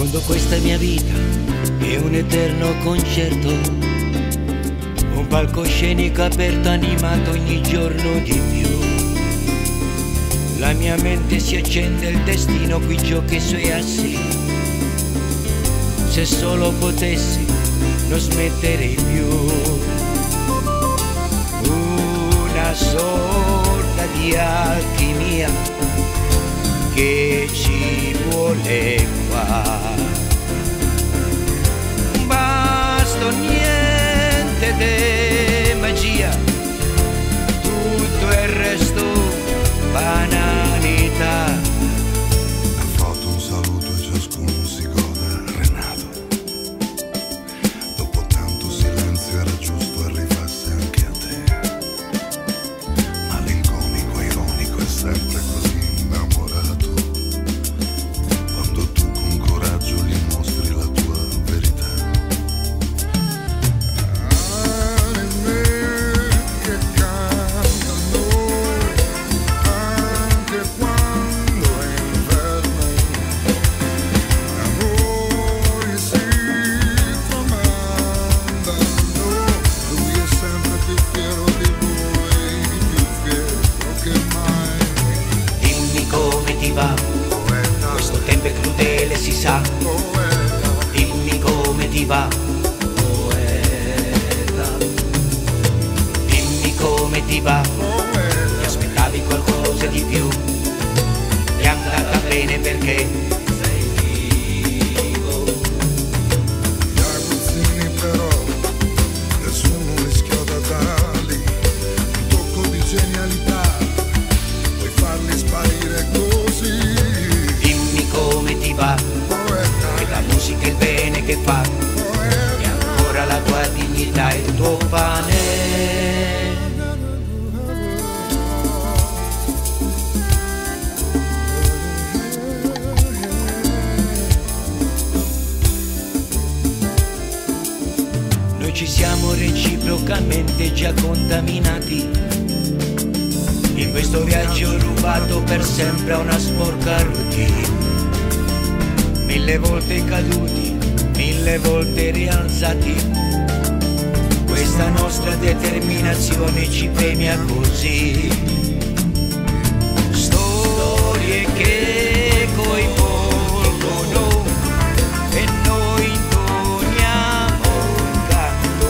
fondo questa mia vita è un eterno concerto, un palcoscenico aperto animato ogni giorno di più. La mia mente si accende, il destino qui gioca i suoi assi. Se solo potessi non smetterei più. Una sorta di alchimia che ci vuole qua. Basta niente di magia, tutto il resto banalità. Ha fatto un saluto e ciascuno si goda Renato. Dopo tanto silenzio era giusto arrivasse anche a te. Malinconico, ironico e sempre così innamorato. Quando tu con coraggio gli mostri la tua verità. Anime che cantano anche quando è inverno. Amori si tramandano. Lui è sempre più fiero di voi, più fiero che mai. Dimmi come ti va, Poeta, questo tempo è crudele si sa. poeta, Dimmi come ti va, poeta. Dimmi come ti va, ti poeta. aspettavi qualcosa di più. Ti è andata bene perché sei vivo. Gli aguzzini però nessuno rischiò da darli un tocco di genialità, puoi farli sparire così. Dimmi come ti va, Poeta, che la musica è il bene che fa. E poeta, ancora la tua dignità e il tuo pane. Noi ci siamo reciprocamente già contaminati in questo viaggio rubato per sempre a una sporca routine. 1000 volte caduti, 1000 volte rialzati. Questa nostra determinazione ci premia così. Storie che coinvolgono e noi intoniamo un canto,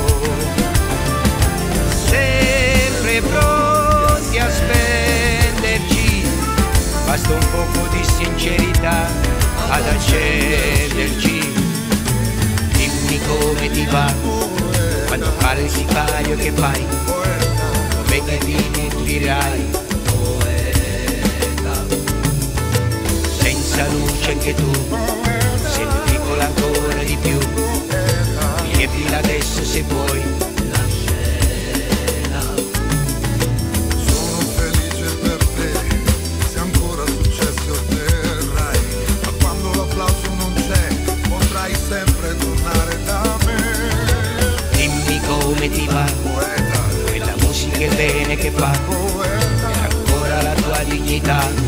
sempre pronti a spenderci. Basta un poco di sincerità ad accenderci. Dimmi come ti va, quando parli il sipario che fai, come ti nutrirai, poeta. Senza luce anche tu, sei piccola ancora di più. Riempila adesso se vuoi la scena. sono felice per te, se ancora successo otterrai, ma quando l'applauso non c'è potrai sempre tornare da me. Dimmi come ti va, Poeta, quella musica è il bene che fa. poeta, E ancora la tua dignità.